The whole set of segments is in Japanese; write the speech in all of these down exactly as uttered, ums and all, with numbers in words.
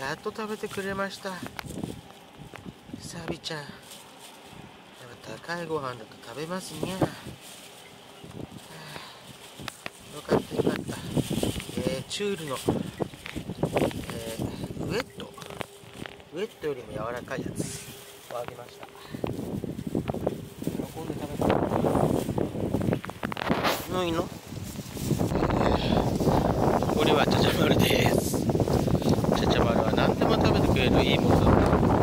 やっと食べてくれました。サビちゃん。やっぱ高いご飯だと食べますにゃ。よかったよかった。えー、チュールの、えー、ウエットウエットよりも柔らかいやつをあげました。喜んで食べてる。のいの、これはちゃちゃ丸です。ちゃちゃ丸は何でも食べてくれるいいものだ。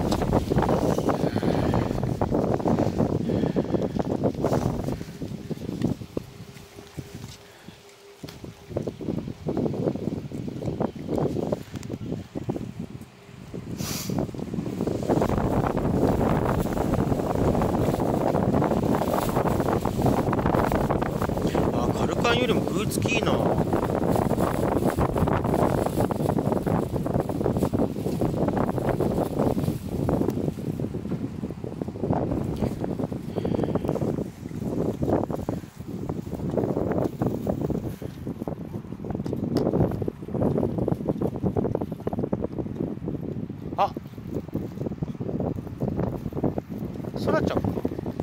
カルカンよりも食いつきいいな。あ、そらちゃん。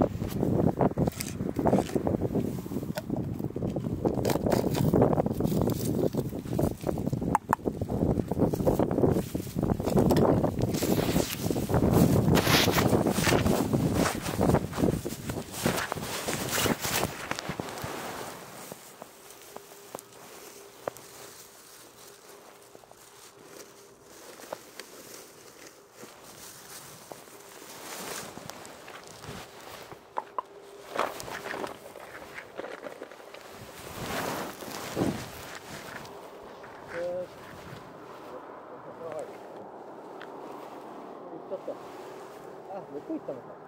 ちょっと、あ、どこ行ったのか。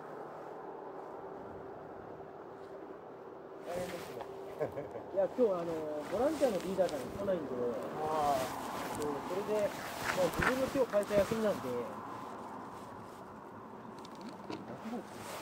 大変ですね。いや、今日あのボランティアのリーダーが来ないんで、ああ、それで、まあ、自分の今日会社休みなんで。